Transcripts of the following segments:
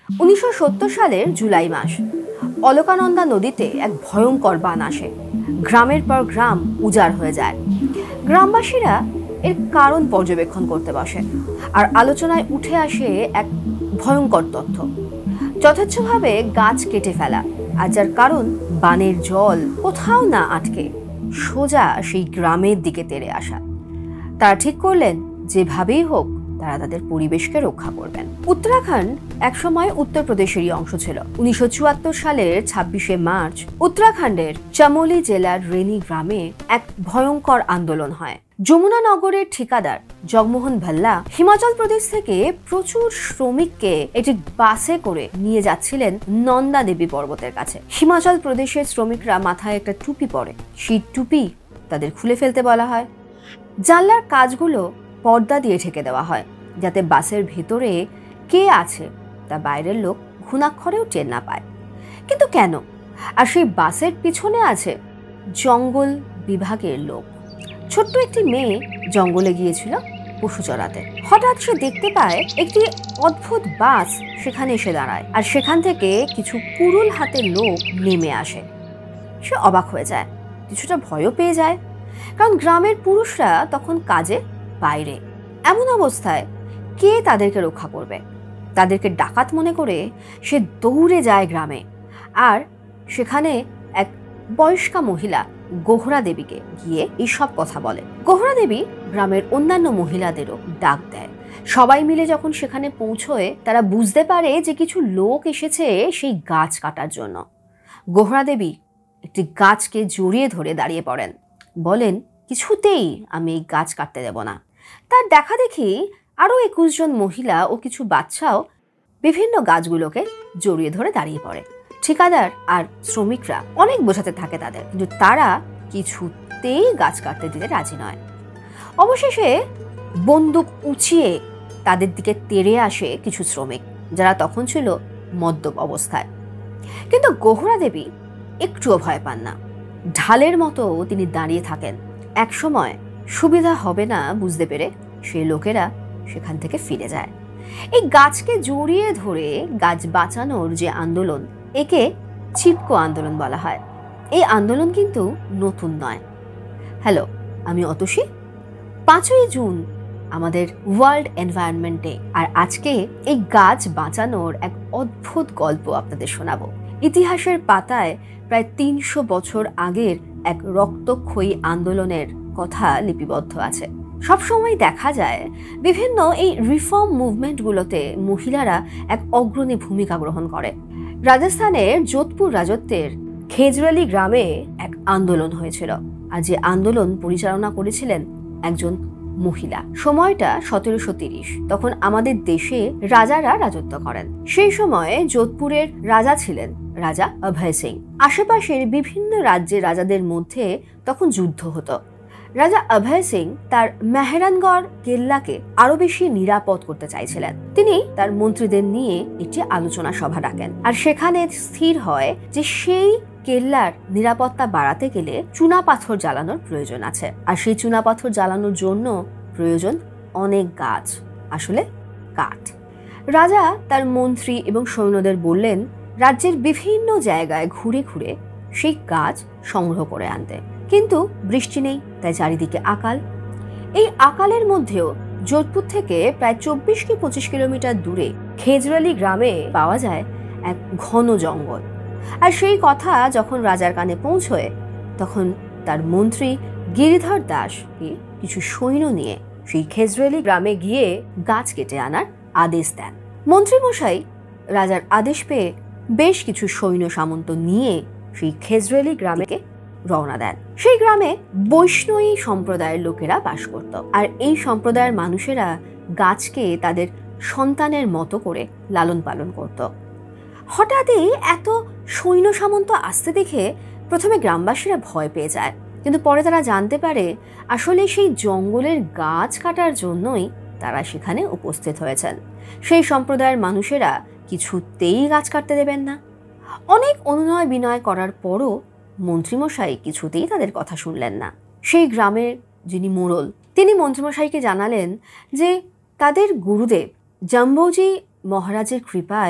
1970 সালের জুলাই মাস, অলকানন্দা নদীতে এক ভয়ঙ্কর বান আসে। গ্রামের পর গ্রাম উজাড় হয়ে যায়। গ্রামবাসীরা এর কারণ পর্যবেক্ষণ করতে বসে, আর আলোচনায় উঠে আসে এক ভয়ঙ্কর তথ্য: যথেচ্ছভাবে গাছ কেটে ফেলা, আর যার কারণ বানের জল কোথাও না আটকে সোজা সেই গ্রামের দিকে তেড়ে আসা। তারা ঠিক করলেন যেভাবেই হোক তারা তাদের পরিবেশকে রক্ষা করবেন। উত্তরাখণ্ড একসময় উত্তরপ্রদেশেরই অংশ ছিল। 1974 সালের 26শে মার্চ উত্তরাখণ্ডের চামোলি জেলার রেনি গ্রামে এক ভয়ঙ্কর আন্দোলন হয়। যমুনানগরের ঠিকাদার জগমোহন ভাল্লা হিমাচল প্রদেশ থেকে প্রচুর শ্রমিককে একটি বাসে করে নিয়ে যাচ্ছিলেন নন্দা দেবী পর্বতের কাছে। হিমাচল প্রদেশের শ্রমিকরা মাথায় একটা টুপি পরে, সেই টুপি তাদের খুলে ফেলতে বলা হয়। জানলার কাজগুলো পর্দা দিয়ে ঢেকে দেওয়া হয়, যাতে বাসের ভেতরে কে আছে তা বাইরের লোক ঘুণাক্ষরেও টের না পায়। কিন্তু কেন? আর সেই বাসের পিছনে আছে জঙ্গল বিভাগের লোক। ছোট্ট একটি মেয়ে জঙ্গলে গিয়েছিল পশু চড়াতে। হঠাৎ সে দেখতে পায় একটি অদ্ভুত বাস সেখানে এসে দাঁড়ায়, আর সেখান থেকে কিছু কুড়ুল হাতের লোক নেমে আসে। সে অবাক হয়ে যায়, কিছুটা ভয়ও পেয়ে যায়, কারণ গ্রামের পুরুষরা তখন কাজে বাইরে। এমন অবস্থায় কে তাদেরকে রক্ষা করবে? তাদেরকে ডাকাত মনে করে সে দৌড়ে যায় গ্রামে, আর সেখানে এক বয়স্কা মহিলা গোহরা দেবীকে গিয়ে এইসব কথা বলে। গোহরা দেবী গ্রামের অন্যান্য মহিলাদেরও ডাক দেয়। সবাই মিলে যখন সেখানে পৌঁছয়, তারা বুঝতে পারে যে কিছু লোক এসেছে সেই গাছ কাটার জন্য। গোহরা দেবী একটি গাছকে জড়িয়ে ধরে দাঁড়িয়ে পড়েন, বলেন, কিছুতেই আমি এই গাছ কাটতে দেব না। তার দেখা দেখি আরও 21 জন মহিলা ও কিছু বাচ্চাও বিভিন্ন গাছগুলোকে জড়িয়ে ধরে দাঁড়িয়ে পড়ে। ঠিকাদার আর শ্রমিকরা অনেক বোঝাতে থাকে তাদের, কিন্তু তারা কিছুতেই গাছ কাটতে দিতে রাজি নয়। অবশেষে বন্দুক উঁচিয়ে তাদের দিকে তেড়ে আসে কিছু শ্রমিক, যারা তখন ছিল মদ্যপ অবস্থায়। কিন্তু গোহরা দেবী একটুও ভয় পান না। ঢালের মতো তিনি দাঁড়িয়ে থাকেন। এক সময় সুবিধা হবে না বুঝতে পেরে সেই লোকেরা সেখান থেকে ফিরে যায়। এই গাছকে জড়িয়ে ধরে গাছ বাঁচানোর যে আন্দোলন, একে চিপকো আন্দোলন বলা হয়। এই আন্দোলন কিন্তু নতুন নয়। হ্যালো, আমি অতসী। 5ই জুন আমাদের ওয়ার্ল্ড এনভায়রনমেন্ট ডে, আর আজকে এই গাছ বাঁচানোর এক অদ্ভুত গল্প আপনাদের শোনাবো। ইতিহাসের পাতায় প্রায় 300 বছর আগের এক রক্তক্ষয়ী আন্দোলনের কথা লিপিবদ্ধ আছে। সবসময় দেখা যায় বিভিন্ন এই রিফর্ম মুভমেন্টগুলোতে মহিলারা এক অগ্রণী ভূমিকা গ্রহণ করে। রাজস্থানের যোধপুর রাজত্বের খেজরালি গ্রামে এক আন্দোলন হয়েছিল, আর যে আন্দোলন পরিচালনা করেছিলেন একজন মহিলা। সময়টা 1730। তখন আমাদের দেশে রাজারা রাজত্ব করেন। সেই সময়ে যোধপুরের রাজা ছিলেন রাজা অভয় সিং। আশেপাশের বিভিন্ন রাজ্যের রাজাদের মধ্যে তখন যুদ্ধ হতো। রাজা অভয় সিং তার মেহরানগড় কেল্লাকে আরো বেশি নিরাপদ করতে চাইছিলেন। তিনি তার মন্ত্রীদের নিয়ে একটি আলোচনা সভা ডাকেন, আর সেখানে স্থির হয় যে সেই কেল্লার নিরাপত্তা বাড়াতে গেলে চুনা পাথর জ্বালানোর প্রয়োজন আছে, আর সেই চুনা পাথর জ্বালানোর জন্য প্রয়োজন অনেক গাছ, আসলে কাঠ। রাজা তার মন্ত্রী এবং সৈন্যদের বললেন রাজ্যের বিভিন্ন জায়গায় ঘুরে ঘুরে সেই গাছ সংগ্রহ করে আনতে, কিন্তু বৃষ্টি নেই, তাই চারিদিকে আকাল। এই আকালের মধ্যেও যোধপুর থেকে প্রায় 24 কি 25 কিলোমিটার দূরে খেজরালি গ্রামে পাওয়া যায় এক ঘন জঙ্গল। আর সেই কথা যখন রাজার কানে পৌঁছয়, তখন তার মন্ত্রী গিরিধর দাস কিছু সৈন্য নিয়ে সেই খেজরালি গ্রামে গিয়ে গাছ কেটে আনার আদেশ দেন। মন্ত্রীমশাই রাজার আদেশ পেয়ে বেশ কিছু সৈন্য সামন্ত নিয়ে সেই খেজরালি গ্রামে রওনা দেন। সেই গ্রামে বৈষ্ণবী সম্প্রদায়ের লোকেরা বাস করত, আর এই সম্প্রদায়ের মানুষেরা গাছকে তাদের সন্তানের মতো করে লালন পালন করত। হঠাৎই এত সৈন্য সামন্ত আসতে দেখে প্রথমে গ্রামবাসীরা ভয় পেয়ে যায়, কিন্তু পরে তারা জানতে পারে আসলে সেই জঙ্গলের গাছ কাটার জন্যই তারা সেখানে উপস্থিত হয়েছেন। সেই সম্প্রদায়ের মানুষেরা কিছুতেই গাছ কাটতে দেবেন না। অনেক অনুনয় বিনয় করার পরও মন্ত্রীমশাই কিছুতেই তাদের কথা শুনলেন না। সেই গ্রামের যিনি মোড়ল, তিনি মন্ত্রীমশাইকে জানালেন যে তাদের গুরুদেব জাম্বোজি মহারাজের কৃপায়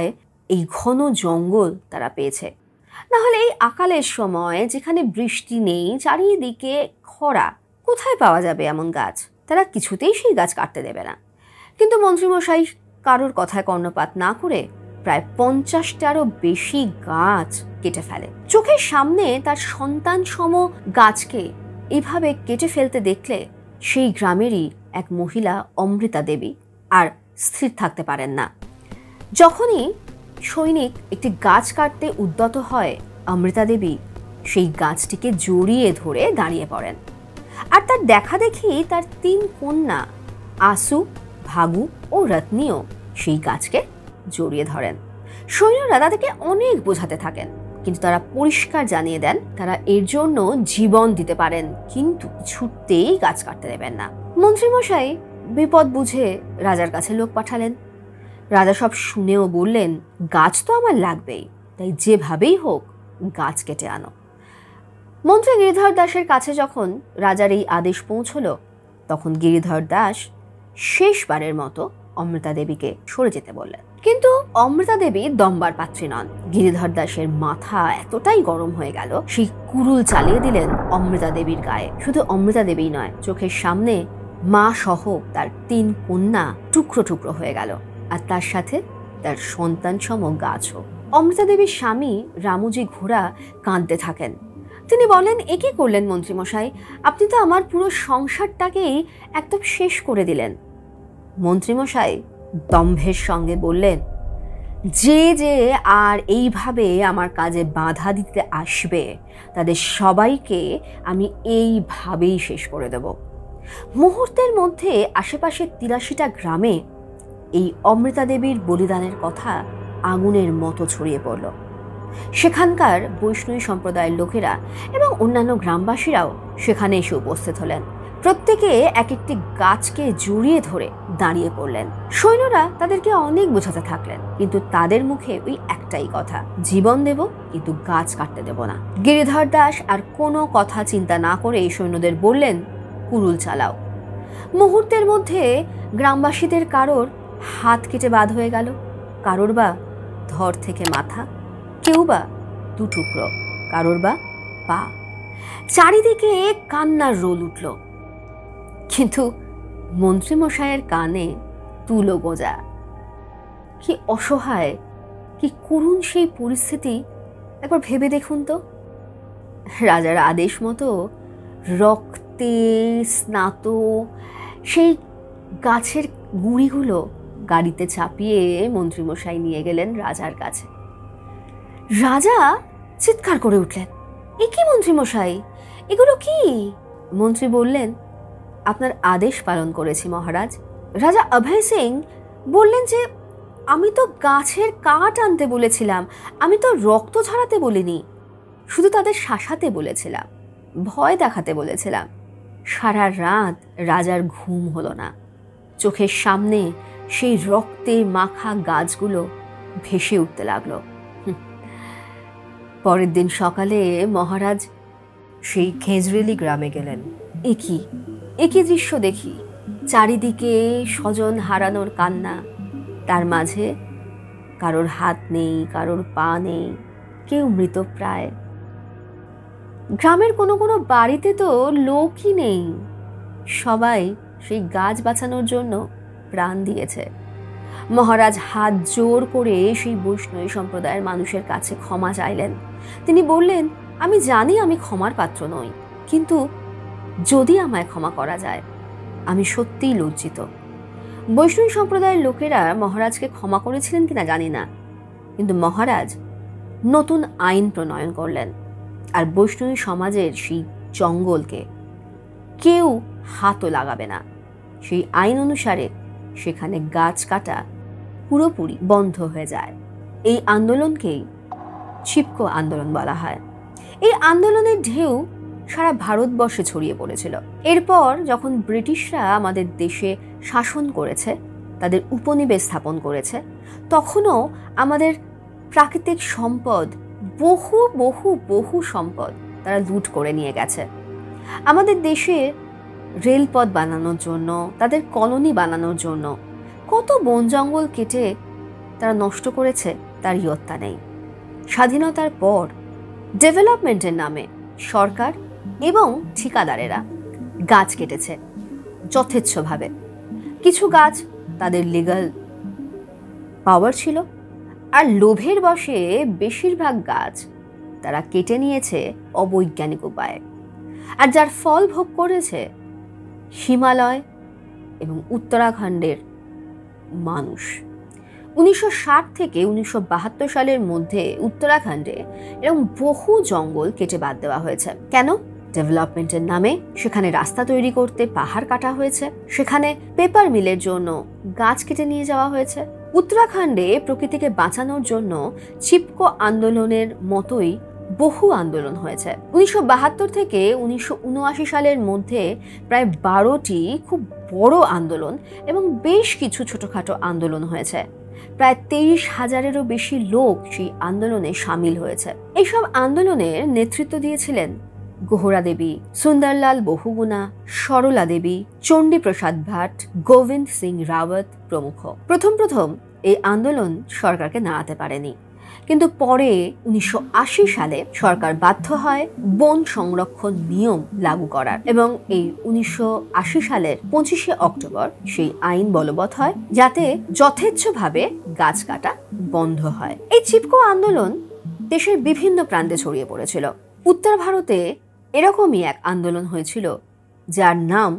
এই ঘন জঙ্গল তারা পেয়েছে। না হলে এই আকালের সময় যেখানে বৃষ্টি নেই, চারিদিকে খরা, কোথায় পাওয়া যাবে এমন গাছ? তারা কিছুতেই সেই গাছ কাটতে দেবে না। কিন্তু মন্ত্রীমশাই কারোর কথায় কর্ণপাত না করে প্রায় 50টারও বেশি গাছ কেটে ফেলে। চোখের সামনে তার সন্তান সম গাছকে এভাবে কেটে ফেলতে দেখলে সেই গ্রামেরই এক মহিলা অমৃতা দেবী আর স্থির থাকতে পারেন না। যখনই সৈনিক একটি গাছ কাটতে উদ্যত হয়, অমৃতা দেবী সেই গাছটিকে জড়িয়ে ধরে দাঁড়িয়ে পড়েন। আর তার দেখা দেখি তার 3 কন্যা আসু, ভাগু ও রত্নীও সেই গাছকে জড়িয়ে ধরেন। সৈন্যরা তাদেরকে অনেক বোঝাতে থাকেন, কিন্তু তারা পরিষ্কার জানিয়ে দেন তারা এর জন্য জীবন দিতে পারেন, কিন্তু কিছুতেই গাছ কাটতে দেবেন না। মন্ত্রীমশাই বিপদ বুঝে রাজার কাছে লোক পাঠালেন। রাজা সব শুনেও বললেন, গাছ তো আমার লাগবেই, তাই যেভাবেই হোক গাছ কেটে আনো। মন্ত্রী গিরিধর দাসের কাছে যখন রাজার এই আদেশ পৌঁছল, তখন গিরিধর দাস শেষবারের মতো অমৃতা দেবীকে সরে যেতে বললেন। কিন্তু অমৃতা দেবী দমবার পাত্রী নন। গিরিধর দাসের মাথা এতটাই গরম হয়ে গেল, সেই কুড়ুল চালিয়ে দিলেন অমৃতা দেবীর গায়ে। শুধু অমৃতা দেবী নয়, চোখের সামনে মা সহ তার 3 কন্যা টুকরো টুকরো হয়ে গেল, আর তার সাথে তার সন্তান সম গাছও। অমৃতা দেবীর স্বামী রামুজি ঘোড়া কাঁদতে থাকেন। তিনি বলেন, এ কি করলেন মন্ত্রীমশাই? আপনি তো আমার পুরো সংসারটাকেই একদম শেষ করে দিলেন। মন্ত্রীমশাই দম্ভের সঙ্গে বললেন, যে যে আর এইভাবে আমার কাজে বাধা দিতে আসবে, তাদের সবাইকে আমি এইভাবেই শেষ করে দেব। মুহূর্তের মধ্যে আশেপাশে 83টা গ্রামে এই অমৃতা দেবীর বলিদানের কথা আগুনের মতো ছড়িয়ে পড়ল। সেখানকার বৈষ্ণবী সম্প্রদায়ের লোকেরা এবং অন্যান্য গ্রামবাসীরাও সেখানে এসে উপস্থিত হলেন। প্রত্যেকে এক একটি গাছকে জড়িয়ে ধরে দাঁড়িয়ে পড়লেন। সৈন্যরা তাদেরকে অনেক বোঝাতে থাকলেন, কিন্তু তাদের মুখে ওই একটাই কথা, জীবন দেব কিন্তু গাছ কাটতে দেব না। গিরিধর দাস আর কোনো কথা চিন্তা না করে এই সৈন্যদের বললেন, কুড়ুল চালাও। মুহূর্তের মধ্যে গ্রামবাসীদের কারোর হাত কেটে বাদ হয়ে গেল, কারোর বা ধর থেকে মাথা, কেউ বা 2 টুকরো, কারোর বা পা। চারিদিকে কান্নার রোল উঠল, কিন্তু মন্ত্রীমশাইয়ের কানে তুলো গোজা। কি অসহায়, কি করুণ সেই পরিস্থিতি, একবার ভেবে দেখুন তো। রাজার আদেশ মতো রক্তে স্নাত সেই গাছের গুঁড়িগুলো গাড়িতে চাপিয়ে মন্ত্রীমশাই নিয়ে গেলেন রাজার কাছে। রাজা চিৎকার করে উঠলেন, এ কি মন্ত্রীমশাই, এগুলো কি? মন্ত্রী বললেন, আপনার আদেশ পালন করেছি মহারাজ। রাজা অভয় সিং বললেন যে, আমি তো গাছের কাঠ আনতে বলেছিলাম, আমি তো রক্ত ঝরাতে বলিনি, শুধু তাদের শাসাতে বলেছিলাম, ভয় দেখাতে বলেছিলাম। সারা রাত রাজার ঘুম হলো না। চোখের সামনে সেই রক্তে মাখা গাছগুলো ভেসে উঠতে লাগলো। পরের দিন সকালে মহারাজ সেই খেজরেলি গ্রামে গেলেন। একই দৃশ্য দেখি, চারিদিকে স্বজন হারানোর কান্না, তার মাঝে কারোর হাত নেই, কারোর পা নেই, কেউ মৃতপ্রায়। গ্রামের কোনো কোনো বাড়িতে তো লোকই নেই, সবাই সেই গাছ বাঁচানোর জন্য প্রাণ দিয়েছে। মহারাজ হাত জোর করে সেই বৈষ্ণবী সম্প্রদায়ের মানুষের কাছে ক্ষমা চাইলেন। তিনি বললেন, আমি জানি আমি ক্ষমার পাত্র নই, কিন্তু যদি আমায় ক্ষমা করা যায়, আমি সত্যিই লজ্জিত। বৈষ্ণবী সম্প্রদায়ের লোকেরা মহারাজকে ক্ষমা করেছিলেন কিনা জানি না, কিন্তু মহারাজ নতুন আইন প্রণয়ন করলেন, আর বৈষ্ণবী সমাজের সেই জঙ্গলকে কেউ হাতও লাগাবে না। সেই আইন অনুসারে সেখানে গাছ কাটা পুরোপুরি বন্ধ হয়ে যায়। এই আন্দোলনকেই চিপকো আন্দোলন বলা হয়। এই আন্দোলনের ঢেউ সারা ভারতবর্ষে ছড়িয়ে পড়েছিল। এরপর যখন ব্রিটিশরা আমাদের দেশে শাসন করেছে, তাদের উপনিবেশ স্থাপন করেছে, তখনও আমাদের প্রাকৃতিক সম্পদ, বহু বহু বহু সম্পদ তারা লুট করে নিয়ে গেছে। আমাদের দেশে রেলপথ বানানোর জন্য, তাদের কলোনি বানানোর জন্য কত বন জঙ্গল কেটে তারা নষ্ট করেছে তার ইয়ত্তা নেই। স্বাধীনতার পর ডেভেলপমেন্টের নামে সরকার এবং ঠিকাদারেরা গাছ কেটেছে যথেচ্ছভাবে। কিছু গাছ তাদের লিগ্যাল পাওয়ার ছিল, আর লোভের বশে বেশিরভাগ গাছ তারা কেটে নিয়েছে অবৈজ্ঞানিক উপায়ে। আর যার ফল ভোগ করেছে হিমালয় এবং উত্তরাখণ্ডের মানুষ। 1960 থেকে 1972 সালের মধ্যে উত্তরাখণ্ডে এরকম বহু জঙ্গল কেটে বাদ দেওয়া হয়েছে। কেন? ডেভেলপমেন্টের নামে সেখানে রাস্তা তৈরি করতে পাহাড় কাটা হয়েছে, সেখানে পেপার মিলের জন্য গাছ কেটে নিয়ে যাওয়া হয়েছে। উত্তরাখণ্ডে প্রকৃতিকে বাঁচানোর জন্য চিপকো আন্দোলনের মতোই বহু আন্দোলন হয়েছে। 1972 থেকে 1979 সালের মধ্যে প্রায় 12টি খুব বড় আন্দোলন এবং বেশ কিছু ছোটখাটো আন্দোলন হয়েছে। প্রায় 23,000-এরও বেশি লোক সেই আন্দোলনে সামিল হয়েছে। এইসব আন্দোলনের নেতৃত্ব দিয়েছিলেন গোহরা দেবী, সুন্দরলাল বহুগুণা, সরলা দেবী, চণ্ডী প্রসাদ ভাট, গোবিন্দ সিং রাওয়াত প্রমুখ। প্রথম এই আন্দোলন সরকারকে নাড়াতে পারেনি, কিন্তু পরে 1980 সালে সরকার বাধ্য হয় বন সংরক্ষণ নিয়ম লাগু করার, এবং এই 1980 সালের 25শে অক্টোবর সেই আইন বলবৎ হয়, যাতে যথেচ্ছভাবে গাছ কাটা বন্ধ হয়। এই চিপকো আন্দোলন দেশের বিভিন্ন প্রান্তে ছড়িয়ে পড়েছিল। উত্তর ভারতে এরকমই এক আন্দোলন হয়েছিল যার নাম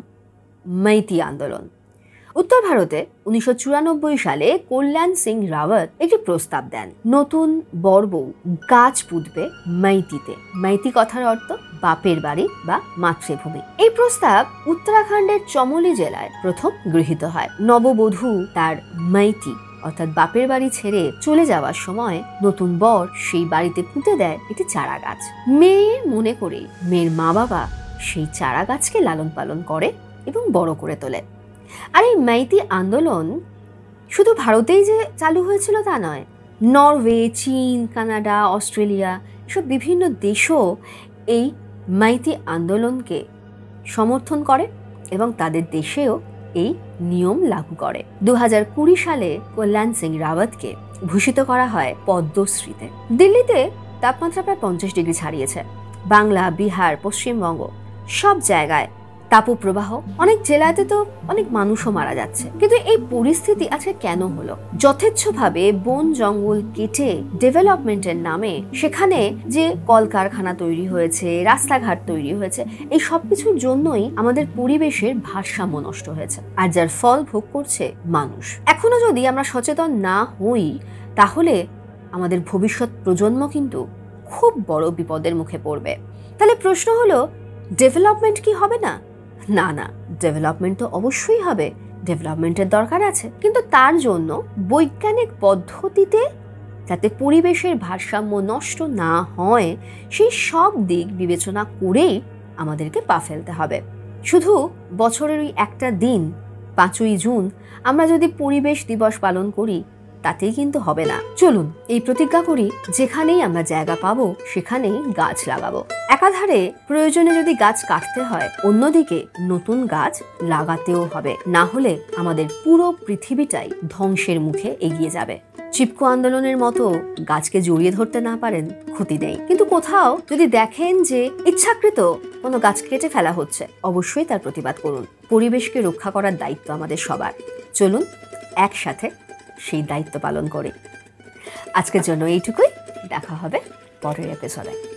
মৈতি আন্দোলন। উত্তর ভারতে 1994 সালে কল্যাণ সিং রাওয়াত একটি প্রস্তাব দেন, নতুন বড়বউ গাছ পুঁতবে মৈতিতে। মৈতি কথার অর্থ বাপের বাড়ি বা মাতৃভূমি। এই প্রস্তাব উত্তরাখণ্ডের চমোলি জেলায় প্রথম গৃহীত হয়। নববধূ তার মৈতি অর্থাৎ বাপের বাড়ি ছেড়ে চলে যাওয়ার সময় নতুন বর সেই বাড়িতে পুঁতে দেয় একটি চারা গাছ। মেয়ে মনে করে মেয়ের মা বাবা সেই চারা গাছকে লালন পালন করে এবং বড় করে তোলে। আর এই মৈতি আন্দোলন শুধু ভারতেই যে চালু হয়েছিল তা নয়, নরওয়ে, চীন, কানাডা, অস্ট্রেলিয়া এসব বিভিন্ন দেশও এই মৈতি আন্দোলনকে সমর্থন করে এবং তাদের দেশেও এই নিয়ম লাগু করে। 2020 সালে কল্যাণ সিং রাওয়াতকে ভূষিত করা হয় পদ্মশ্রীতে। দিল্লিতে তাপমাত্রা প্রায় 50 ডিগ্রি ছাড়িয়েছে। বাংলা, বিহার, পশ্চিমবঙ্গ সব জায়গায় তাপপ্রবাহ, অনেক জেলাতে তো অনেক মানুষও মারা যাচ্ছে। কিন্তু এই পরিস্থিতি আজকে কেন হলো? যথেচ্ছভাবে বন জঙ্গল কেটে ডেভেলপমেন্টের নামে সেখানে যে কলকারখানা তৈরি হয়েছে, রাস্তাঘাট তৈরি হয়েছে, এই সব কিছুর জন্যই আমাদের পরিবেশের ভারসাম্য নষ্ট হয়েছে, আর যার ফল ভোগ করছে মানুষ। এখনো যদি আমরা সচেতন না হই, তাহলে আমাদের ভবিষ্যৎ প্রজন্ম কিন্তু খুব বড় বিপদের মুখে পড়বে। তাহলে প্রশ্ন হলো, ডেভেলপমেন্ট কি হবে না? না না, ডেভেলপমেন্ট তো অবশ্যই হবে, ডেভেলপমেন্টের দরকার আছে, কিন্তু তার জন্য বৈজ্ঞানিক পদ্ধতিতে যাতে পরিবেশের ভারসাম্য নষ্ট না হয় সেই সব দিক বিবেচনা করেই আমাদেরকে পা ফেলতে হবে। শুধু বছরের ওই একটা দিন 5ই জুন আমরা যদি পরিবেশ দিবস পালন করি তাতেই কিন্তু হবে না। চলুন এই প্রতিজ্ঞা করি, যেখানেই আমরা জায়গা পাবো সেখানেই গাছ লাগাবো। একাধারে প্রয়োজনে যদি গাছ কাটতে হয়, অন্যদিকে নতুন গাছ লাগাতেও হবে, না হলে আমাদের পুরো পৃথিবীটাই ধ্বংসের মুখে এগিয়ে যাবে। চিপকো আন্দোলনের মতো গাছকে জড়িয়ে ধরতে না পারেন, ক্ষতি নেই, কিন্তু কোথাও যদি দেখেন যে ইচ্ছাকৃত কোনো গাছ কেটে ফেলা হচ্ছে, অবশ্যই তার প্রতিবাদ করুন। পরিবেশকে রক্ষা করার দায়িত্ব আমাদের সবার। চলুন একসাথে সেই দায়িত্ব পালন করি। আজকের জন্য এইটুকুই, দেখা হবে পরের এপিসোডে।